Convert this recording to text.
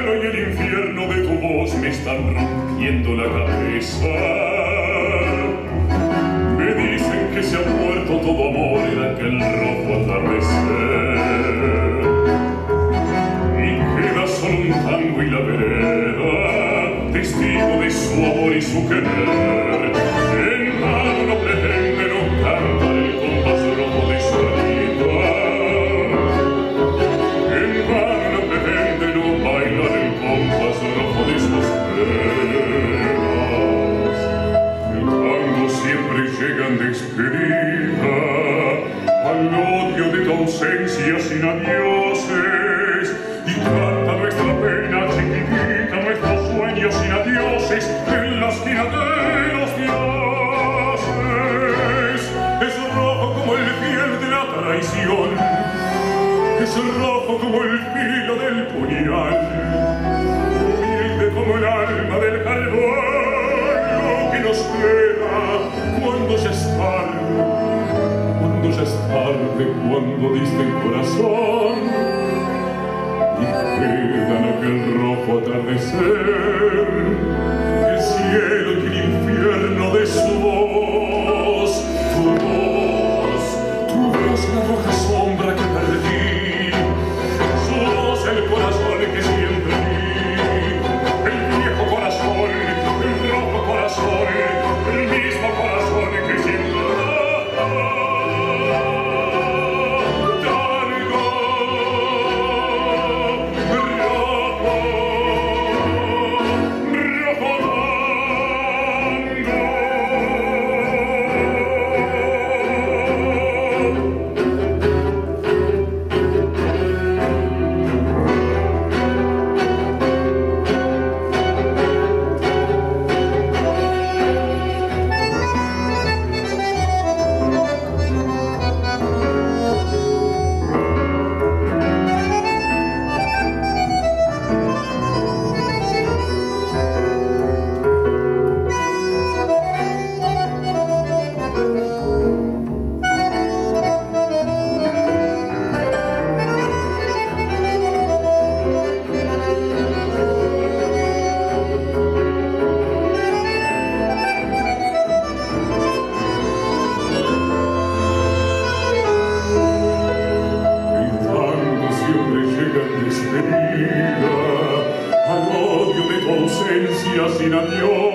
cielo y el infierno de tu voz me están rompiendo la cabeza. Me dicen que se ha muerto todo amor en aquel rojo atardecer. Y queda solo un tango y la vereda, testigo de su amor y su querer. En vano no pretende no cantar el compás rojo de su vida. En vano no pretende no bailar el compás rojo de sus penas. El tango siempre llega en despedida al odio de tu ausencia sin adioses, y canta nuestra pena chiquitita, nuestros sueños sin adioses en la esquina de los dioses. Es rojo como el fiel de la traición, es rojo como el filo del puñal, humilde como el alma del calvario que nos queda cuando ya es tarde, cuando ya es tarde, cuando diste el corazón y queda en aquel rojo atardecer el cielo y el infierno de su voz, tu voz, la roja sombra que perdí, su voz, el corazón que siempre vi, el viejo corazón, el rojo corazón, el mismo corazón que siempre despedida al odio de tu ausencia sin adiós.